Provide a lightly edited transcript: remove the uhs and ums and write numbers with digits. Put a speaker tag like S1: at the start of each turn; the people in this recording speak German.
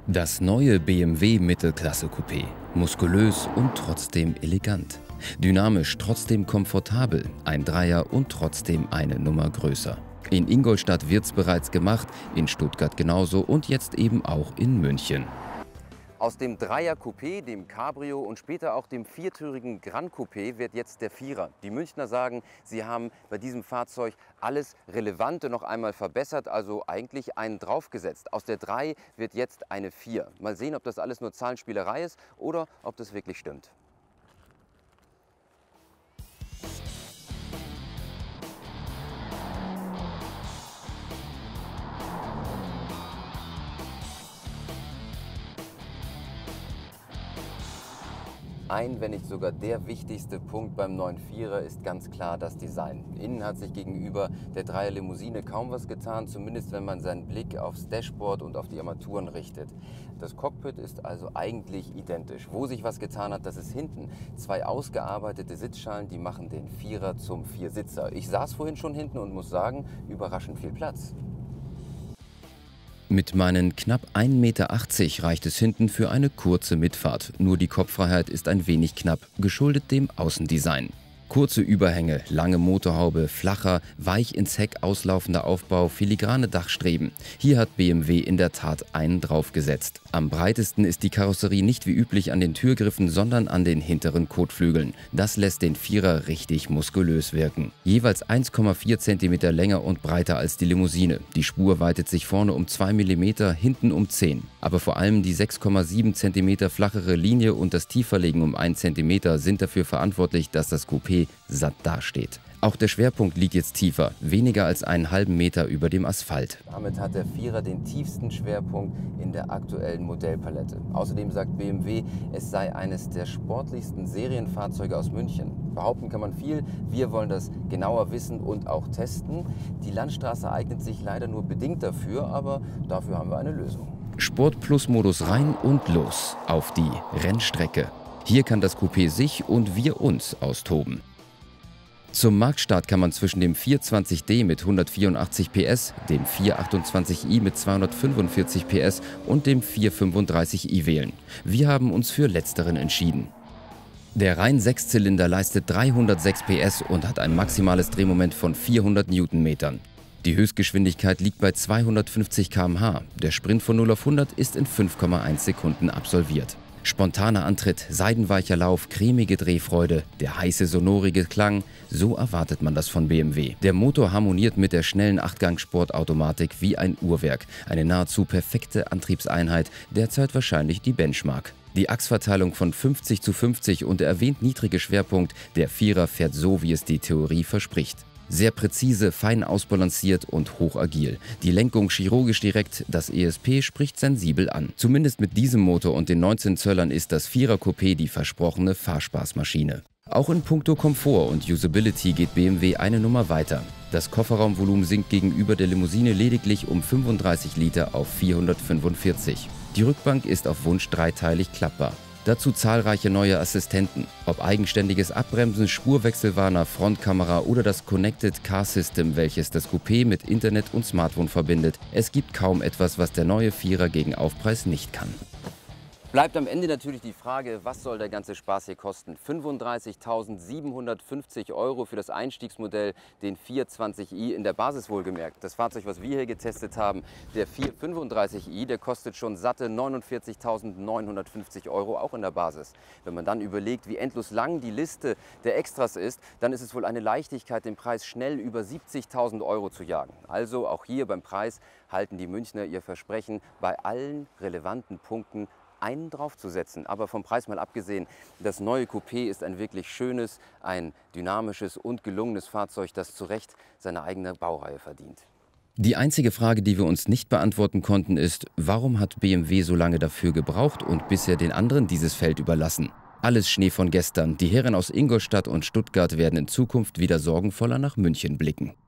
S1: Das neue BMW Mittelklasse Coupé. Muskulös und trotzdem elegant. Dynamisch, trotzdem komfortabel. Ein Dreier und trotzdem eine Nummer größer. In Ingolstadt wird's bereits gemacht, in Stuttgart genauso und jetzt eben auch in München.
S2: Aus dem Dreier-Coupé, dem Cabrio und später auch dem viertürigen Gran Coupé wird jetzt der Vierer. Die Münchner sagen, sie haben bei diesem Fahrzeug alles Relevante noch einmal verbessert, also eigentlich einen draufgesetzt. Aus der 3 wird jetzt eine 4. Mal sehen, ob das alles nur Zahlenspielerei ist oder ob das wirklich stimmt. Ein, wenn nicht sogar der wichtigste Punkt beim neuen Vierer ist ganz klar das Design. Innen hat sich gegenüber der Dreier-Limousine kaum was getan, zumindest wenn man seinen Blick aufs Dashboard und auf die Armaturen richtet. Das Cockpit ist also eigentlich identisch. Wo sich was getan hat, das ist hinten. 2 ausgearbeitete Sitzschalen, die machen den Vierer zum Viersitzer. Ich saß vorhin schon hinten und muss sagen, überraschend viel Platz.
S1: Mit meinen knapp 1,80 Meter reicht es hinten für eine kurze Mitfahrt. Nur die Kopffreiheit ist ein wenig knapp, geschuldet dem Außendesign. Kurze Überhänge, lange Motorhaube, flacher, weich ins Heck auslaufender Aufbau, filigrane Dachstreben. Hier hat BMW in der Tat einen draufgesetzt. Am breitesten ist die Karosserie nicht wie üblich an den Türgriffen, sondern an den hinteren Kotflügeln. Das lässt den Vierer richtig muskulös wirken. Jeweils 1,4 cm länger und breiter als die Limousine. Die Spur weitet sich vorne um 2 mm, hinten um 10. Aber vor allem die 6,7 cm flachere Linie und das Tieferlegen um 1 cm sind dafür verantwortlich, dass das Coupé satt dasteht. Auch der Schwerpunkt liegt jetzt tiefer, weniger als einen halben Meter über dem Asphalt.
S2: Damit hat der Vierer den tiefsten Schwerpunkt in der aktuellen Modellpalette. Außerdem sagt BMW, es sei eines der sportlichsten Serienfahrzeuge aus München. Behaupten kann man viel, wir wollen das genauer wissen und auch testen. Die Landstraße eignet sich leider nur bedingt dafür, aber dafür haben wir eine Lösung.
S1: Sport-Plus-Modus rein und los auf die Rennstrecke. Hier kann das Coupé sich und wir uns austoben. Zum Marktstart kann man zwischen dem 420d mit 184 PS, dem 428i mit 245 PS und dem 435i wählen. Wir haben uns für letzteren entschieden. Der rein 6-Zylinder leistet 306 PS und hat ein maximales Drehmoment von 400 Newtonmetern. Die Höchstgeschwindigkeit liegt bei 250 km/h. Der Sprint von 0 auf 100 ist in 5,1 Sekunden absolviert. Spontaner Antritt, seidenweicher Lauf, cremige Drehfreude, der heiße sonorige Klang, so erwartet man das von BMW. Der Motor harmoniert mit der schnellen 8-Gang-Sportautomatik wie ein Uhrwerk. Eine nahezu perfekte Antriebseinheit, derzeit wahrscheinlich die Benchmark. Die Achsverteilung von 50:50 und der erwähnt niedrige Schwerpunkt, der Vierer fährt so, wie es die Theorie verspricht. Sehr präzise, fein ausbalanciert und hochagil. Die Lenkung chirurgisch direkt, das ESP spricht sensibel an. Zumindest mit diesem Motor und den 19 Zöllern ist das Vierer-Coupé die versprochene Fahrspaßmaschine. Auch in puncto Komfort und Usability geht BMW eine Nummer weiter. Das Kofferraumvolumen sinkt gegenüber der Limousine lediglich um 35 Liter auf 445. Die Rückbank ist auf Wunsch dreiteilig klappbar. Dazu zahlreiche neue Assistenten. Ob eigenständiges Abbremsen, Spurwechselwarner, Frontkamera oder das Connected Car System, welches das Coupé mit Internet und Smartphone verbindet. Es gibt kaum etwas, was der neue Vierer gegen Aufpreis nicht kann.
S2: Bleibt am Ende natürlich die Frage, was soll der ganze Spaß hier kosten? 35.750 € für das Einstiegsmodell, den 420i in der Basis wohlgemerkt. Das Fahrzeug, was wir hier getestet haben, der 435i, der kostet schon satte 49.950 €, auch in der Basis. Wenn man dann überlegt, wie endlos lang die Liste der Extras ist, dann ist es wohl eine Leichtigkeit, den Preis schnell über 70.000 € zu jagen. Also auch hier beim Preis halten die Münchner ihr Versprechen, bei allen relevanten Punkten einen draufzusetzen. Aber vom Preis mal abgesehen, das neue Coupé ist ein wirklich schönes, ein dynamisches und gelungenes Fahrzeug, das zu Recht seine eigene Baureihe verdient.
S1: Die einzige Frage, die wir uns nicht beantworten konnten, ist, warum hat BMW so lange dafür gebraucht und bisher den anderen dieses Feld überlassen? Alles Schnee von gestern. Die Herren aus Ingolstadt und Stuttgart werden in Zukunft wieder sorgenvoller nach München blicken.